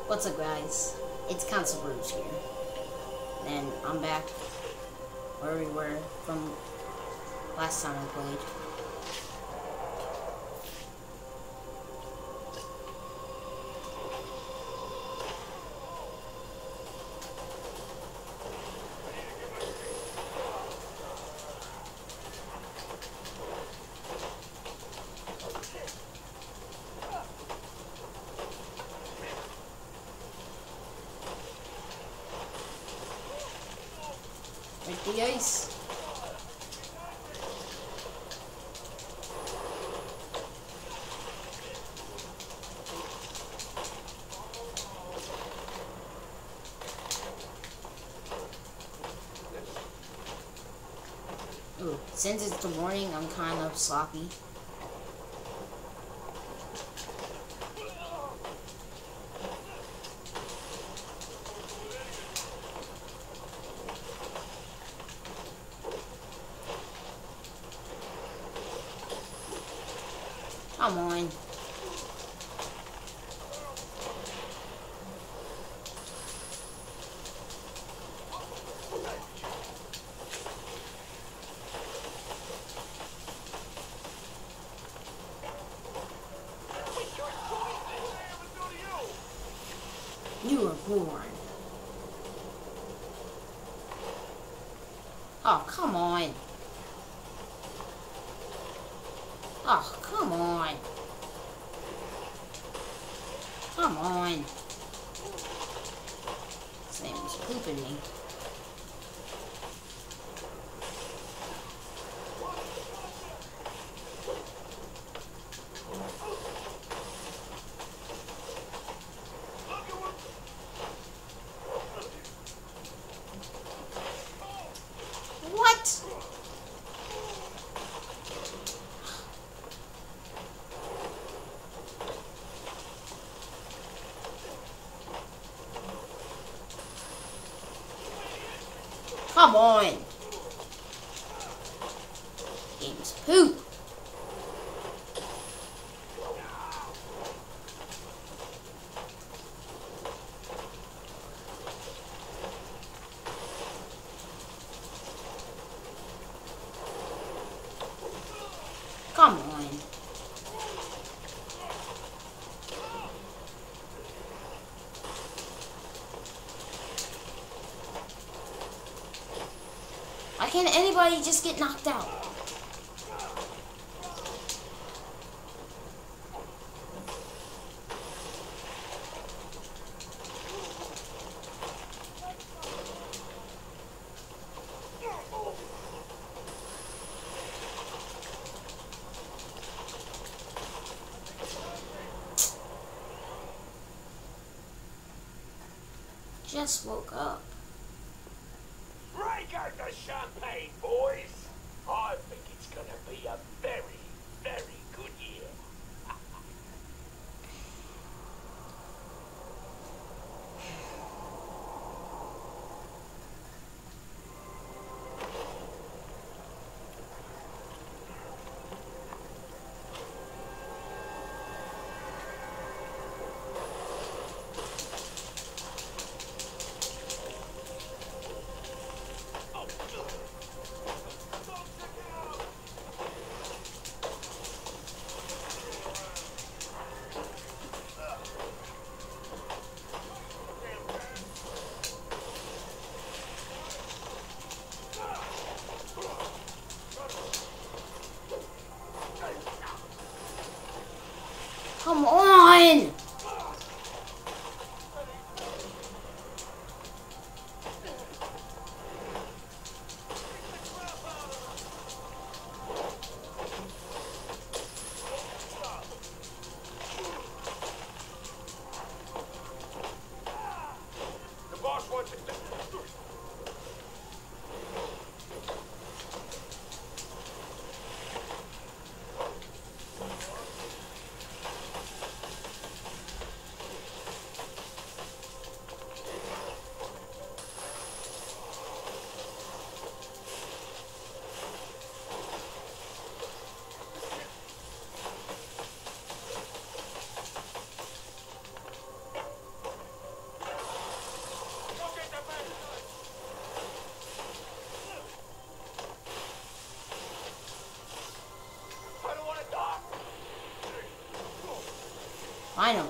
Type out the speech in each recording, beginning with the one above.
What's up, guys? It's Council Bruce here. And I'm back where we were from last time I played. Break the ice. Ooh, since it's the morning, I'm kind of sloppy. Come on. You were born. Oh, come on. Oh, come on. Come on. This thing is pooping me. What? Come on. Game's poop. Come on. Why can't anybody just get knocked out? Just woke up. Break out the champagne, boys! I think it's gonna be a very, very good year. Finally.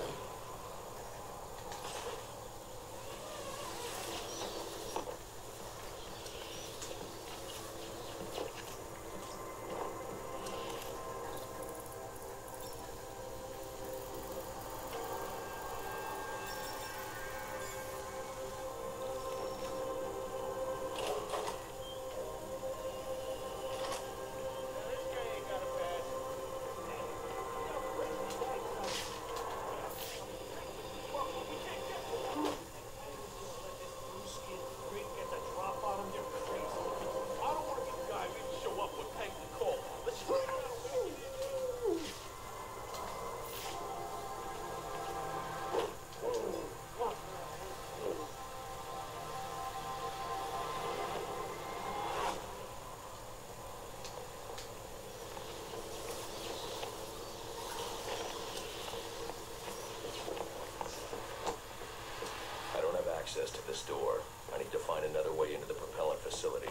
Access to this door. I need to find another way into the propellant facility.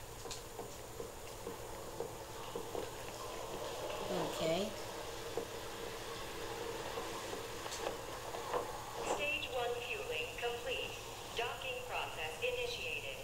Okay. Stage 1 fueling complete. Docking process initiated.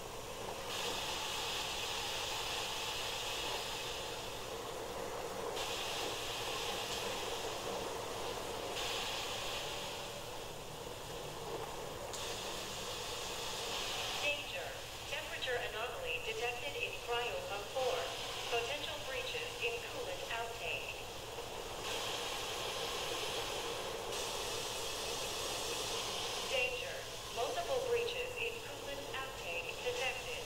Temperature anomaly detected in cryopump 4. Potential breaches in coolant outtake. Danger. Multiple breaches in coolant outtake detected.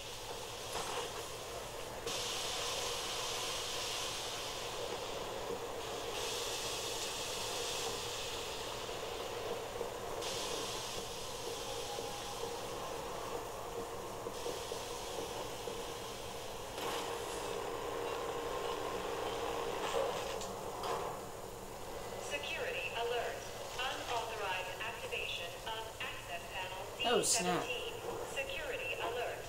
Oh, snap. Security alert.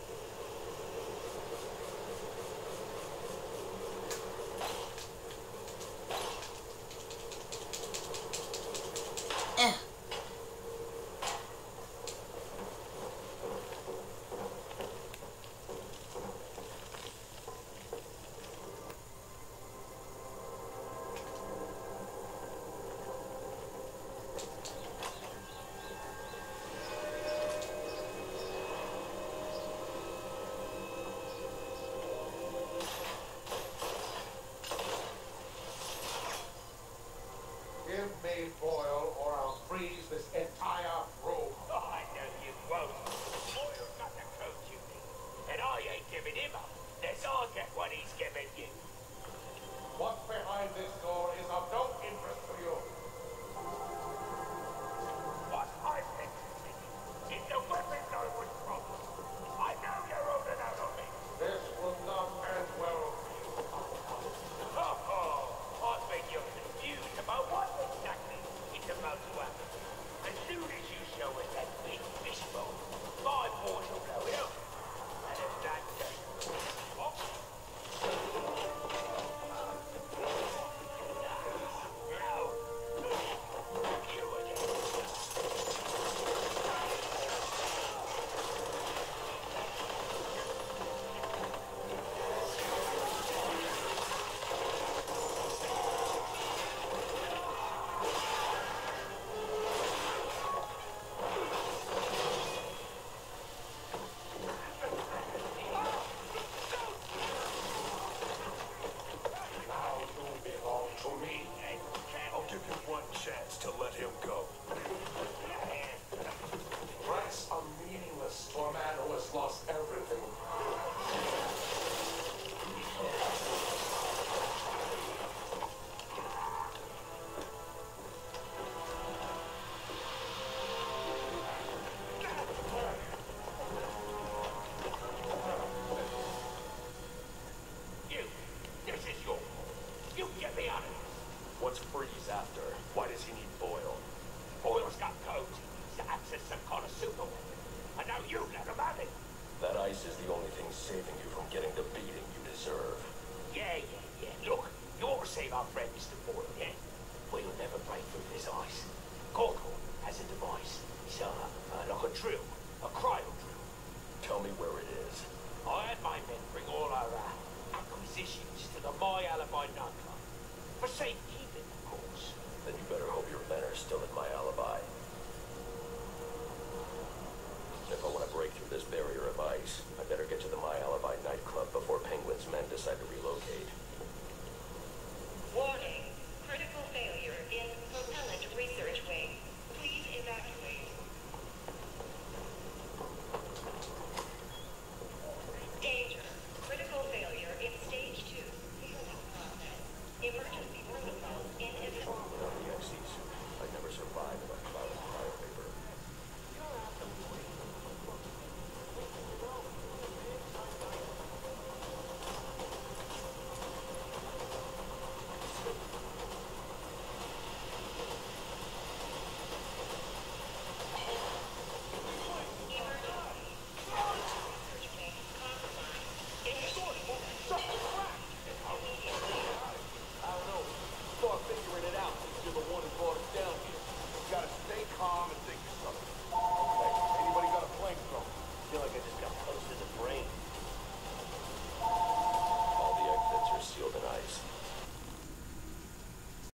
Give me Boyle or I'll freeze this entire room. I know you won't. Boyle's got the code you need. And I ain't giving him up. Unless I get what he's giving you. What's behind this door is of no interest to you. What I'm interested in is the weapons I was promised. I know you're holding out on me. This will not end well for you. I think you're confused about what exactly is about to happen. As soon as you show us that big fishbowl, my boys will blow it up. And if that doesn't... Oh. To let him go. Threats are meaningless to a man who has lost everything. This is your fault. You get me out of this. What's Freeze after? Why does he need Boyle? Boyle's got codes he needs to access some kind of super weapon. And now you let him have it. That ice is the only thing saving you from getting the beating you deserve. Yeah. Look, you ought to save our friend Mr. Boyle, yeah? We'll never break through this precise.